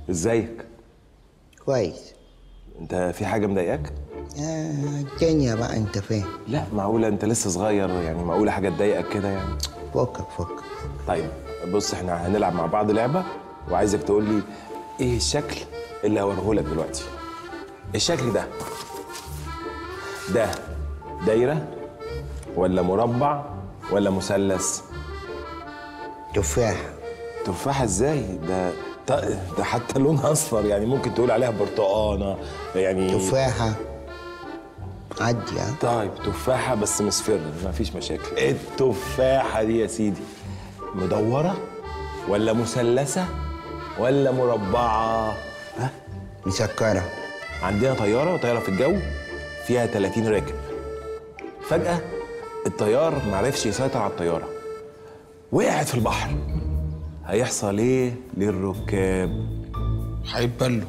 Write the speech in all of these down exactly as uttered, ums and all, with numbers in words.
ازيك؟ كويس. انت في حاجه مضايقاك؟ آه الدنيا بقى انت فاهم. لا معقوله انت لسه صغير، يعني معقوله حاجه تضايقك كده يعني؟ فكك فكك. طيب بص، احنا هنلعب مع بعض لعبه وعايزك تقول لي ايه الشكل اللي هوريه لك دلوقتي. الشكل ده ده دايره ولا مربع ولا مثلث؟ تفاح. تفاحه ازاي؟ ده ده حتى لونها اصفر، يعني ممكن تقول عليها برتقانه يعني. تفاحه عدي. ها طيب تفاحه بس مصفرة، مفيش مشاكل. التفاحه دي يا سيدي مدوره ولا مثلثه ولا مربعه؟ ها؟ مسكره. عندنا طياره طايره في الجو فيها ثلاثين راكب. فجاه الطيار معرفش يسيطر على الطياره، وقعت في البحر. هيحصل ايه للركاب؟ هيتبلوا.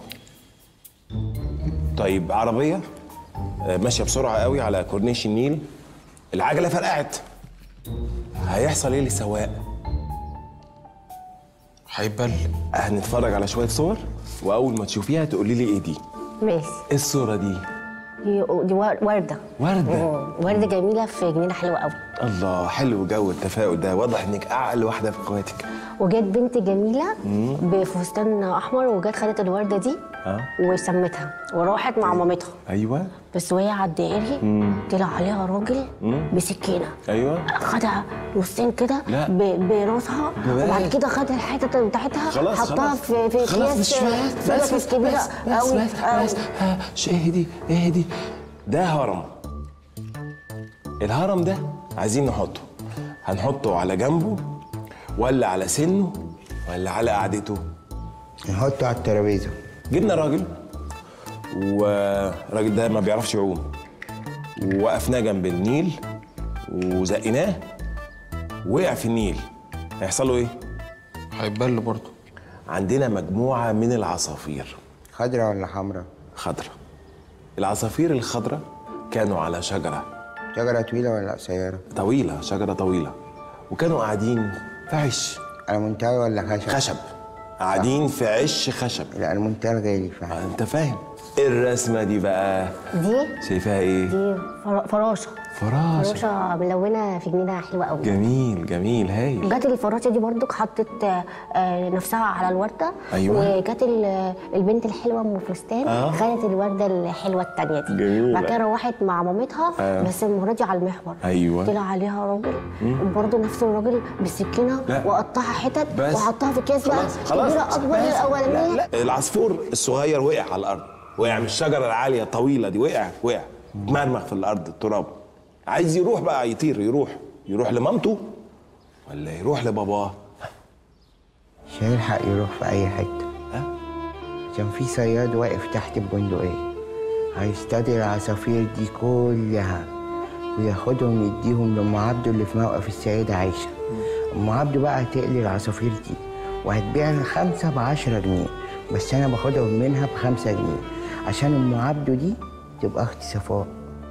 طيب عربيه ماشيه بسرعه قوي على كورنيش النيل، العجله فرقعت. هيحصل ايه للسواق؟ هيتبل. هنتفرج على شويه صور واول ما تشوفيها تقولي لي ايه دي. ماشي. ايه الصوره دي؟ دي دي ورده. ورده. ورده جميله في جنينه حلوه قوي. الله، حلو جو التفاؤل ده، واضح انك اعقل واحده في اخواتك. وجت بنت جميله بفستان احمر، وجت خدت الورده دي اه وسمتها وراحت مع مامتها. ايوه. بس وهي على الدائري طلع عليها راجل بسكينه. ايوه. خدها نصين كده لا. براسها، وبعد كده خد الحته بتاعتها حطها في في اكياس سلك كبيره قوي. بس بس اهدي اهدي. ده هرم. الهرم ده عايزين نحطه، هنحطه على جنبه ولا على سنه ولا على قعدته؟ نحطه على الترابيزه. جبنا راجل، والراجل ده ما بيعرفش يعوم، ووقفناه جنب النيل وزقناه، وقع في النيل. هيحصل له ايه؟ هيتبل برضه. عندنا مجموعه من العصافير. خضرة ولا حمراء؟ خضرة. العصافير الخضرة كانوا على شجره. شجره طويله ولا قصيره؟ طويله، شجره طويله، وكانوا قاعدين في عش. المونتال ولا خشب؟ خشب. قاعدين في عش خشب. لا المونتال غالي فعلا. آه، انت فاهم. الرسمه دي بقى دي شايفاها ايه؟ دي فر- فراشه. فراشه. فراشه ملونه في جنينه حلوه قوي. جميل جميل هايل. جت الفراشه دي برضك حطت آه، نفسها على الورده. أيوة. وجت ال- البنت الحلوه ام فستان آه. خدت الورده الحلوه التانيه دي. جميلة. بعد كده روحت مع مامتها. آه. بس المره دي على المحور. أيوة. طلع عليها راجل برضه نفس الراجل بالسكينه، لا. وقطعها حتت بس. وحطها في اكياس بقى خلاص خلاص كبيره اكبر من بس. الاولانيه. لا لا، العصفور الصغير وقع على الارض، وقع من الشجره العاليه الطويله دي، وقع وقع مرمخ في الارض التراب. عايز يروح بقى يطير، يروح يروح لمامته ولا يروح لباباه؟ مش هيلحق يروح في اي حته. ها؟ عشان في صياد واقف تحت البندقيه هيصطاد العصافير دي كلها وياخدهم يديهم لام عبده اللي في موقف السيده عايشه. ام عبده بقى هتقلي العصافير دي وهتبيع الخمسه بعشرة جنيه، بس انا باخدهم منها بخمسة جنيه عشان ام عبده دي تبقى اختي صفاء.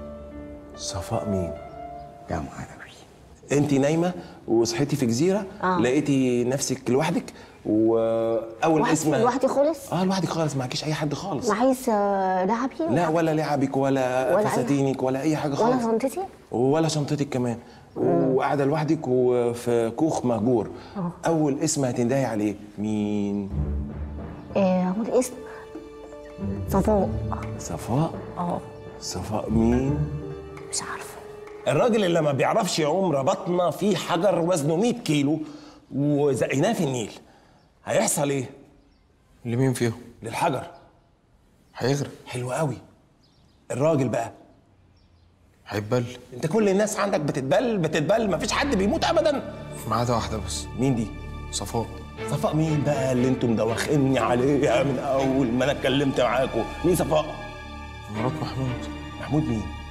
صفاء مين؟ لا ما اعرفش. انت نايمه وصحيتي في جزيره. آه. لقيتي نفسك لوحدك، واول واحد اسم لوحدي خالص؟ اه لوحدك خالص، معكيش اي حد خالص. معيش آه، لعبي لا ولا لعبك ولا, ولا فساتينك ولا اي حاجه خالص. ولا شنطتي ولا شنطتك كمان، وقاعده لوحدك وفي كوخ مهجور. اول اسم هتندهي عليه مين؟ آه، هو الاسم صفاء. صفاء. اه صفاء مين؟ مش عارفه. الراجل اللي ما بيعرفش يعوم ربطنا فيه حجر وزنه مية كيلو وزقناه في النيل. هيحصل ايه؟ لمين فيهم؟ للحجر. هيغرق. حلو قوي. الراجل بقى هيتبل. انت كل الناس عندك بتتبل بتتبل، مفيش حد بيموت ابدا. ما عدا واحده بس. مين دي؟ صفاء. صفاء مين بقى اللي انتم مدوخيني عليها من اول ما انا اتكلمت معاكم؟ مين صفاء؟ مرات محمود. محمود مين؟